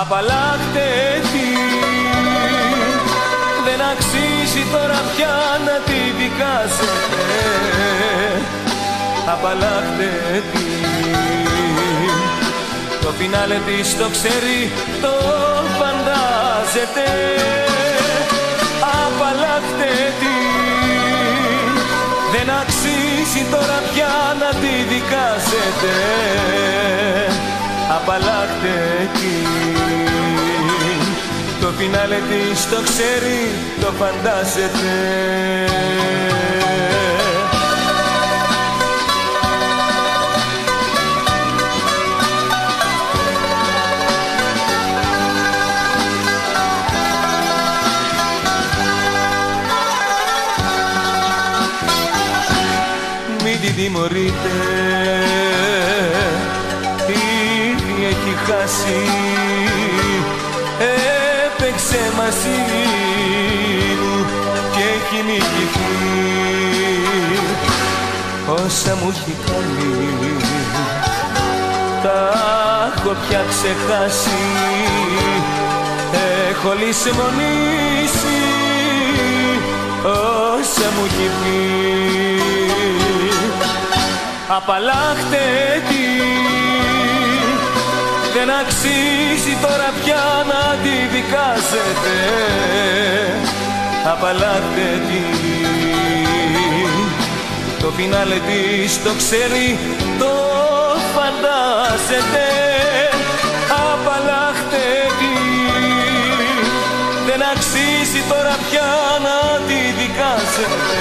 απαλλάχτε τη. Δεν αξίζει τώρα πια να τη δικάσετε, απαλλάχτε τη. Το φινάλε της το ξέρει, το φαντάζεται, απαλλάχτε τη. Δεν αξίζει τώρα πια να τη δικάσετε, απαλλάχτε τη. Το φινάλε της το ξέρει, το φαντάζεται. Μην την τιμωρείτε, ήδη έχει χάσει. Έπαιξε μαζί μου και έχει νικηθεί. Όσα μου έχει κάνει τα έχω πια ξεχάσει. Έχω λησμονήσει όσα μου έχει πει. Απαλλάχτε τη. Δεν αξίζει τώρα πια να τη δικάσετε, απαλλάχτε τη. Το φινάλε της το ξέρει, το φαντάζεται, απαλλάχτε τη. Δεν αξίζει τώρα πια να τη δικάσετε,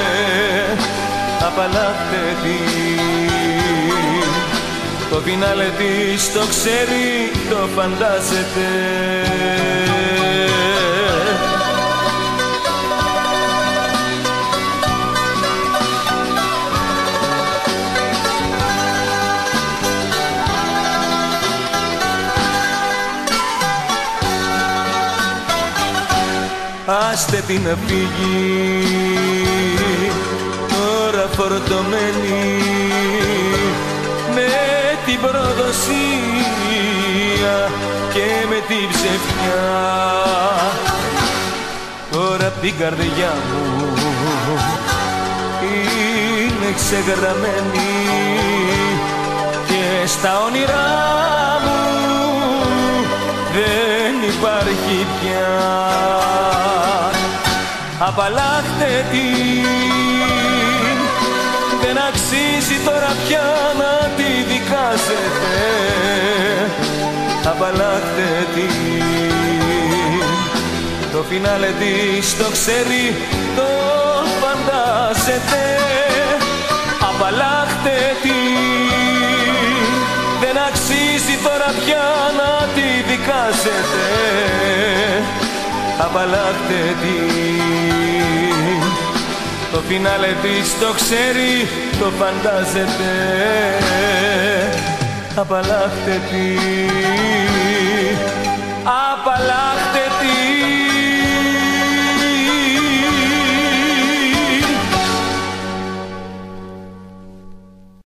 απαλλάχτε τη. Το φινάλε της το ξέρει, το φαντάζεται. Άστε την να φύγει, τώρα φορτωμένη με την προδοσία και με την ψευτιά. Τώρα απ' την καρδιά μου είναι ξεγραμμένη και στα όνειρά μου δεν υπάρχει πια. Απαλλάχτε την, δεν αξίζει τώρα πια να τη δικάσετε, απαλλάχτε την. Το φινάλε της το ξέρει, το φαντάζεται, απαλλάχτε την. Δεν αξίζει τώρα πια να τη δικάσετε, απαλλάχτε την. Το φινάλε της το ξέρει, το φαντάζεται, απαλλάχτε την, απαλλάχτε την.